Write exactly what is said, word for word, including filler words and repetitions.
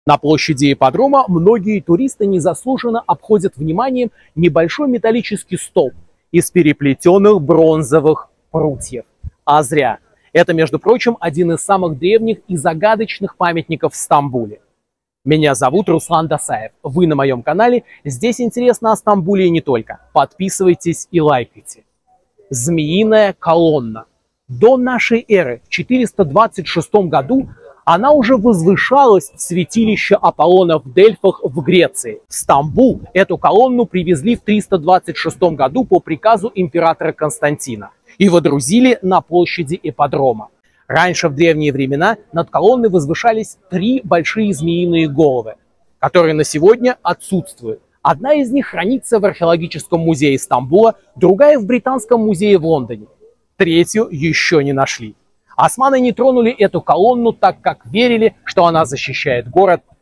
На площади ипподрома многие туристы незаслуженно обходят вниманием небольшой металлический столб из переплетенных бронзовых прутьев. А зря. Это, между прочим, один из самых древних и загадочных памятников в Стамбуле. Меня зовут Руслан Досаев. Вы на моем канале. Здесь интересно о Стамбуле и не только. Подписывайтесь и лайкайте. Змеиная колонна. До нашей эры, в четыреста двадцать шестом году, она уже возвышалась в святилище Аполлона в Дельфах в Греции. В Стамбул эту колонну привезли в триста двадцать шестом году по приказу императора Константина и водрузили на площади ипподрома. Раньше, в древние времена, над колонной возвышались три большие змеиные головы, которые на сегодня отсутствуют. Одна из них хранится в археологическом музее Стамбула, другая в Британском музее в Лондоне. Третью еще не нашли. Османы не тронули эту колонну, так как верили, что она защищает город